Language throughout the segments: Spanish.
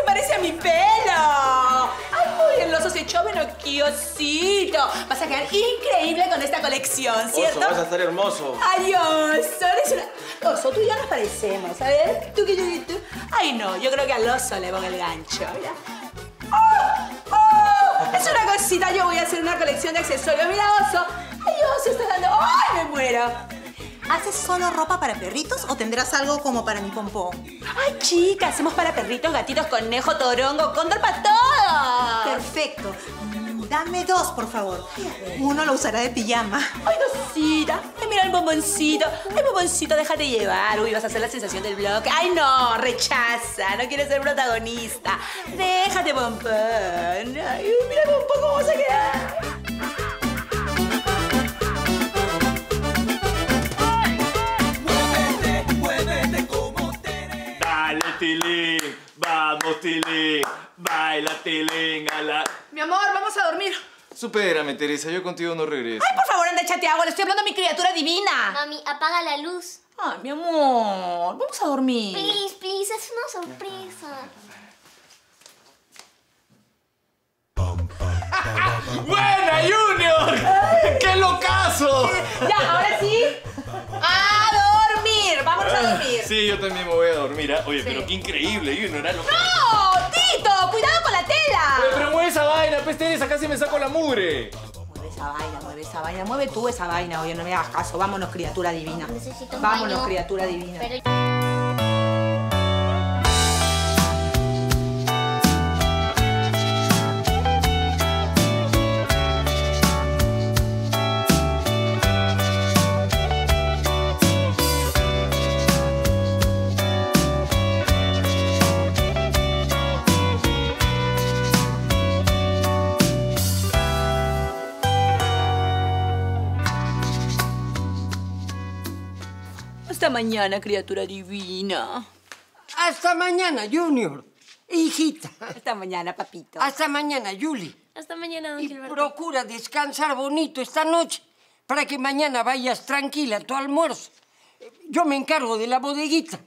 parece a mi pelo! ¡Ay, el oso se echó menocchiosito! Vas a quedar increíble con esta colección, ¿cierto? Oso, vas a estar hermoso. ¡Ay, oso! Eres una... Oso, tú y yo nos parecemos, a ver. ¿Tú qué yo y tú? Ay, no, yo creo que al oso le pongo el gancho, mira. ¡Oh! ¡Oh! Es una cosita, yo voy a hacer una colección de accesorios. Mira, oso. ¡Ay, oso, estás dando... ¡Ay, me muero! ¿Haces solo ropa para perritos o tendrás algo como para mi pompón? Ay, chica, hacemos para perritos, gatitos, conejo, torongo, cóndor, para todo. Perfecto. Dame 2, por favor. Uno lo usará de pijama. Ay, cosita. Ay, mira el bomboncito. Ay, bomboncito, déjate llevar. Uy, vas a hacer la sensación del blog. Ay, no, rechaza. No quieres ser protagonista. Déjate, bombón. Ay, mira, bombón, cómo vas a quedar. Dale, Tilín. Vamos, Tilín. Baila, Tilín, a la... Mi amor, vamos a dormir. Supérame, Teresa. Yo contigo no regreso. Ay, por favor, anda, échate agua. Le estoy hablando a mi criatura divina. Mami, apaga la luz. Ay, mi amor. Vamos a dormir. Please, please, es una sorpresa. ¡Buena, Junior! ¡Qué locazo! Ya, ahora sí. ¡A dormir! ¡Vámonos a dormir! Sí, yo también me voy a dormir. ¿Ah? Oye, pero qué increíble, Junior. Era lo... ¡No! ¡Tito! ¡Cuidado con la tela! Pero mueve esa vaina, pues, Teresa. Casi me saco la mugre. Mueve esa vaina, mueve esa vaina. Mueve tú esa vaina, oye, no me hagas caso. Vámonos, criatura divina. Necesito un Vámonos, baño. criatura divina. Pero... Hasta mañana, criatura divina. Hasta mañana, Junior. Hijita. Hasta mañana, papito. Hasta mañana, Julie. Hasta mañana, don Y Gilberto. procura descansar bonito esta noche para que mañana vayas tranquila a tu almuerzo. Yo me encargo de la bodeguita.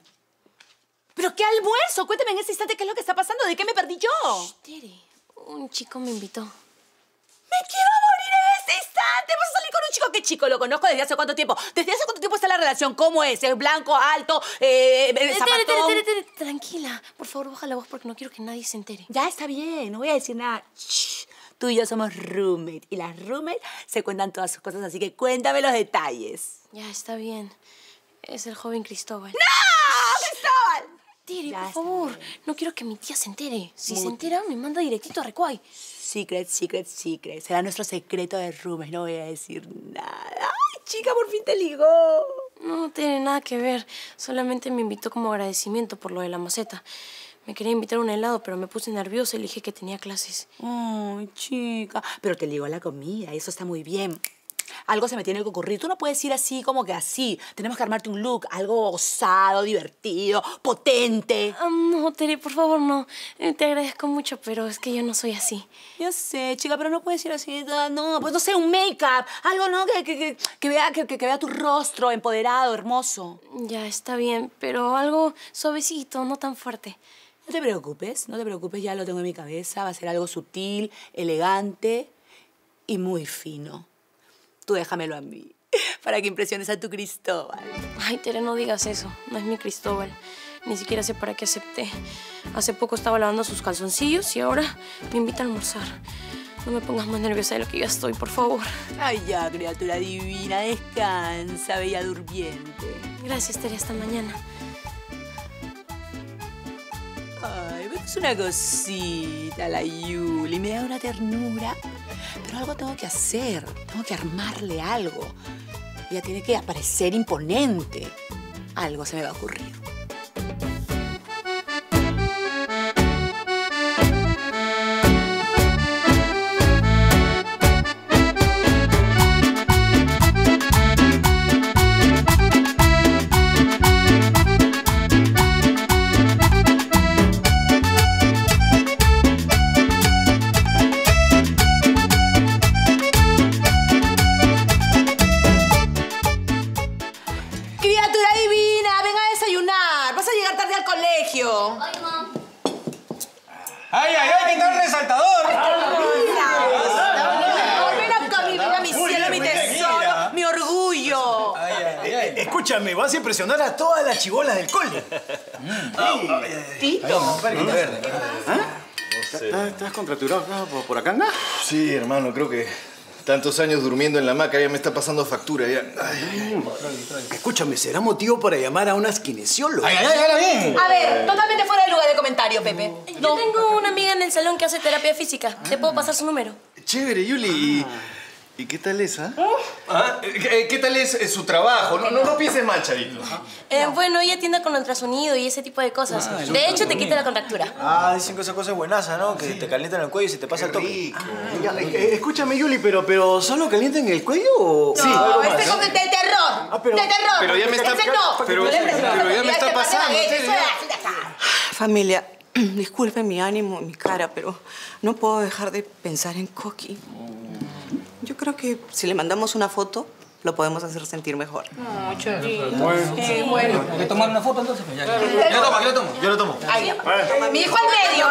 ¿Pero qué almuerzo? Cuéntame en este instante qué es lo que está pasando. ¿De qué me perdí yo? Tere, un chico me invitó. ¡Me quiero morir en este instante! ¿Vas a salir con un chico? ¿Qué chico? ¿Lo conozco desde hace cuánto tiempo? ¿Desde hace cuánto tiempo está la relación? ¿Cómo es? ¿Es blanco, alto, zapatón? Tere, tranquila. Por favor, baja la voz porque no quiero que nadie se entere. Ya está bien, no voy a decir nada. Shh. Tú y yo somos roommate y las roommates se cuentan todas sus cosas, así que cuéntame los detalles. Ya, está bien. Es el joven Cristóbal. ¡No! ¡Cristóbal! Tere, Ya por está favor. bien. No quiero que mi tía se entere. Si se Muti. entera, me manda directito a Recuay. Secret, secret, secret. Será nuestro secreto de roommate, no voy a decir nada. ¡Ay, chica, por fin te ligó! No tiene nada que ver. Solamente me invitó como agradecimiento por lo de la maceta. Me quería invitar a un helado, pero me puse nerviosa y le dije que tenía clases. Ay, chica. Pero te ligó la comida, eso está muy bien. Algo se me tiene que ocurrir. Tú no puedes ir así como que así. Tenemos que armarte un look, algo osado, divertido, potente. No, Tere, por favor, no. Te agradezco mucho, pero es que yo no soy así. Yo sé, chica, pero no puedes ir así. No, pues no sé, un make-up. Algo, ¿no? Que vea tu rostro empoderado, hermoso. Ya, está bien, pero algo suavecito, no tan fuerte. No te preocupes, ya lo tengo en mi cabeza. Va a ser algo sutil, elegante y muy fino. Tú déjamelo a mí, para que impresiones a tu Cristóbal. Ay, Tere, no digas eso. No es mi Cristóbal. Ni siquiera sé para qué acepté. Hace poco estaba lavando sus calzoncillos y ahora me invita a almorzar. No me pongas más nerviosa de lo que ya estoy, por favor. Ay, ya, criatura divina, descansa, bella durmiente. Gracias, Tere. Hasta mañana. Ay, es una cosita la Yuli, me da una ternura. Pero algo tengo que hacer, tengo que armarle algo. Ella tiene que aparecer imponente. Algo se me va a ocurrir. ¡Criatura divina! ¡Ven a desayunar! ¡Vas a llegar tarde al colegio! Ay, Mom. ¡Ay, ay, ay! ¡Que está el resaltador! Ven acá, mi vida, mi cielo, mi tesoro, mi orgullo. Escúchame, vas a impresionar a todas las chibolas del cole. Tito. ¿Estás contracturado por acá, ¿no? Sí, hermano, creo que tantos años durmiendo en la hamaca ya me está pasando factura. Ya. Escúchame, ¿será motivo para llamar a unas kinesiólogas? ¡Ay, ay, ay! ¡Ahora bien! A ver, totalmente fuera de lugar de comentario, Pepe. Yo tengo una amiga en el salón que hace terapia física. ¿Te puedo pasar su número? Chévere, Yuli. ¿Y qué tal es, ah? ¿Qué tal es su trabajo? No pienses mal, Charito. Bueno, ella atiende con ultrasonido y ese tipo de cosas. De hecho, te quita la contractura. Dicen que esa cosa es buenaza, ¿no? Que te calientan el cuello y se te pasa el toque. Escúchame, Yuli, pero ¿solo calientan el cuello o...? Sí, este es de terror. De terror. Pero ya me está... Pero ya me está pasando. Familia, disculpen mi ánimo, mi cara, pero no puedo dejar de pensar en Coqui. Yo creo que si le mandamos una foto, lo podemos hacer sentir mejor. No, Charito. Bueno. ¿Hay que tomar una foto entonces? Yo lo tomo. Ahí, mi hijo al medio.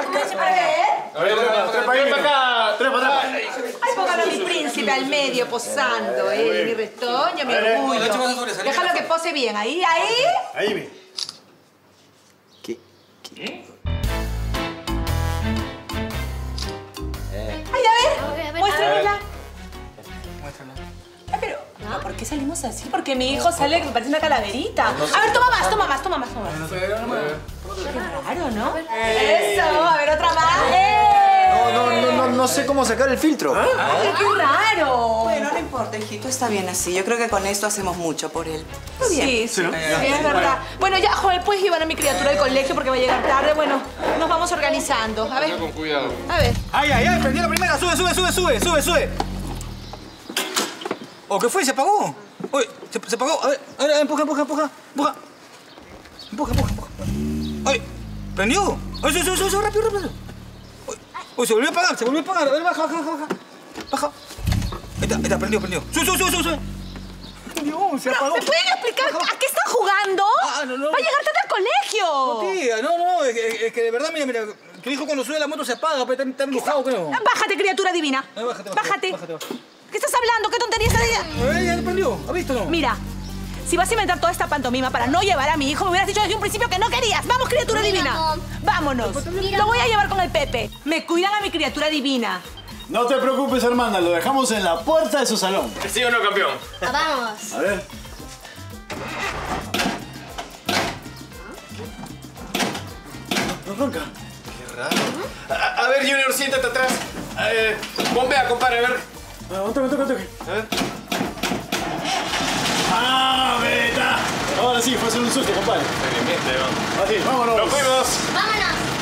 Ay, póngalo a mi príncipe al medio, posando, mi retoño, mi orgullo. Déjalo que pose bien. Ahí. Ahí, mi. ¿Qué? Ay, a ver, muéstramela. Ay, pero, ¿por qué salimos así? Porque mi hijo sale que parece una calaverita. A ver, toma más. Qué raro, ¿no? Eso, a ver, otra más. No sé cómo sacar el filtro. Ay, qué raro. Bueno, no importa, hijito, está bien así. Yo creo que con esto hacemos mucho por él. Sí, es verdad. Bueno, ya, Joel, puedes llevar a mi criatura al colegio porque va a llegar tarde. Bueno, nos vamos organizando. A ver. Con cuidado. A ver. ¡Ay, ay, ay! ¡Prendí la primera! ¡Sube! ¿O qué fue? ¿Se apagó? Uy, se apagó. A ver, empuja. Empuja. ¡Ay! ¿Prendió? ¡Ay, sube, rápido! Uy, se volvió a apagar. A ver, baja. Ahí está, prendió. Sube. Dios, se apagó. ¿Me pueden explicar a qué están jugando? No. ¡Va a llegar tarde al colegio! Tía, no, es que de verdad, mira, tu hijo cuando sube la moto se apaga, pero está enojado, creo. Bájate, criatura divina. Bájate. ¿Qué estás hablando? ¿Qué tontería estás diciendo? Ya lo prendió, ¿ha visto o no? Mira, si vas a inventar toda esta pantomima para no llevar a mi hijo, me hubieras dicho desde un principio que no querías. ¡Vamos, criatura divina! ¡Vámonos! Lo voy a llevar con el Pepe. Me cuidan a mi criatura divina. No te preocupes, hermana. Lo dejamos en la puerta de su salón. ¿Sí o no, campeón? ¡Vamos! A ver. No ronca. Qué raro. A ver, Junior, siéntate atrás. Bombea, compadre, a ver. Aguanta. A ver. ¡Ah, beta! Ahora sí, fue a ser un susto, compadre. Experimente, vamos. Así, vámonos. ¡Nos fuimos! ¡Vámonos!